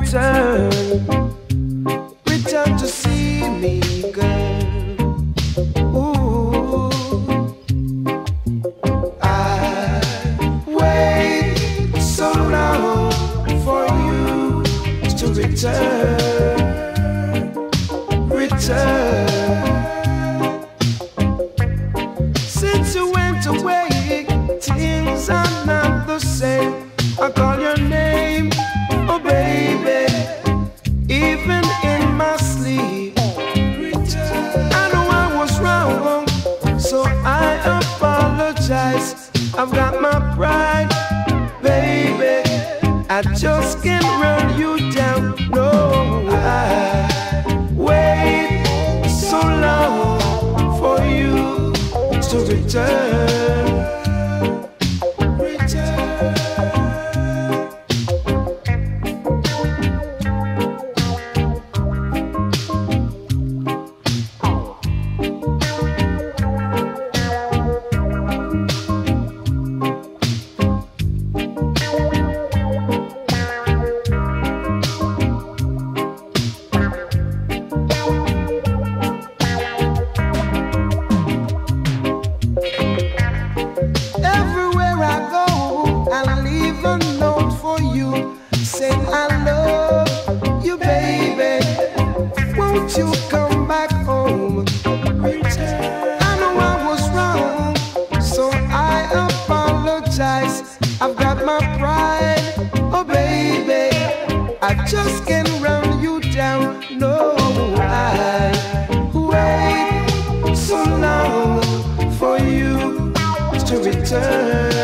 return, return to see me, girl. Ooh, I wait so long for you to return, return. Since you went away, things are not the same. I call your name, oh baby, even in my sleep. I know I was wrong, so I apologize. I've got my pride, baby. I just can't run you down. No, I wait so long for you to return. You come back home. I know I was wrong, so I apologize. I've got my pride, oh baby. I just can't run you down. No, I wait so long for you to return.